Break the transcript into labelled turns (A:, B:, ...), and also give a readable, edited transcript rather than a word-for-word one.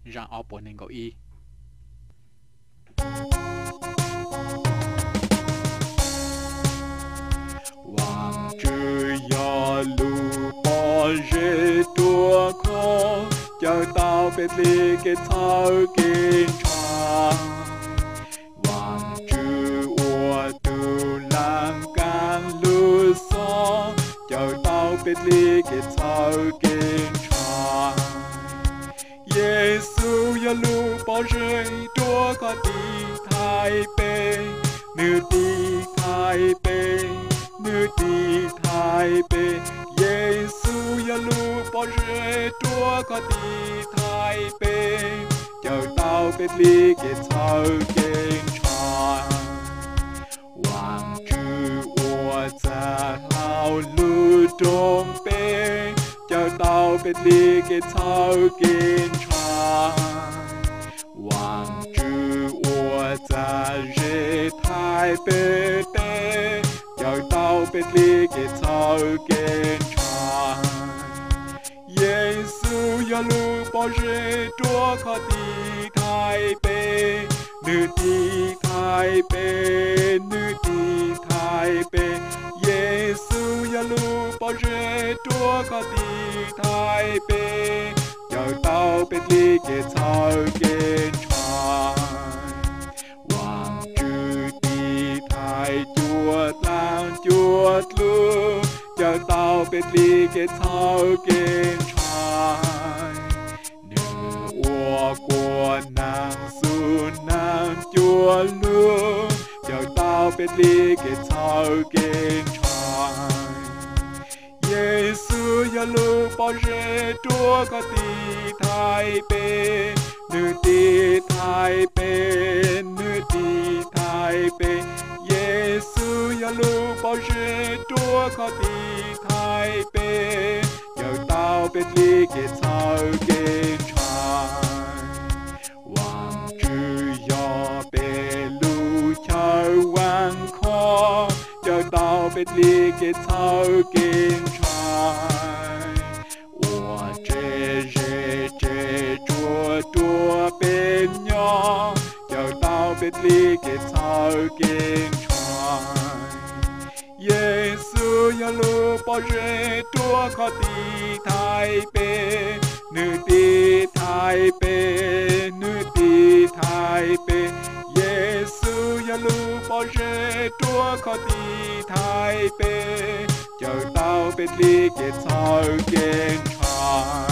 A: ra ở bộ nên gọi y
B: Hoàng chữ ya lu bỏ rê tua khó chờ tao biết li cái thao kinh tra Hoàng chữ ua tu lang can lu so chờ tao biết li cái thao kinh tra Giêsu ya lu bỏ rê tua khó đi thái bê nữ đi thái bê nữ đi thái bê Giêsu ya lu bỏ rê tua có đi thái bê chờ tao biết li cái thao kinh tra Hoàng chữ ua cha lao lu trông bê chờ tao biết li cái thao kinh tra Hoàng chữ ua cha rê thái bê bê chờ tao biết li cái thao kinh tra Giêsu ya lu bỏ rê tua khó đi thái bê nữ đi thái bê nữ đi thái bê Giêsu ya lu bỏ rê tua khó đi thái bê chờ tao biết li cái thao kinh tra Hoàng chữ đi thái chuột lang chuột lu chờ tao biết li cái thao kinh tra nữ ua của nàng su nàng chuột lu chờ tao biết li cái thao kinh tra Giêsu ya lu bỏ rê tua có đi thái bê nữ đi thái bê nữ đi thái bê Giêsu ya lu bỏ rê tua có đi thái bê chờ tao biết li cái thao kinh tra Hoàng chữ ya bê lu chờ hoàng khó chờ tao biết li cái thao kinh tra ua chê rê chê chua tua bên nhỏ chờ tao biết li cái thao kinh tra Giêsu ya lu bỏ rê tua khó đi thái bê nữ đi thái bê nữ đi thái bê Giêsu ya lu bỏ rê tua khó đi thái bê chờ tao biết li cái thao kinh tra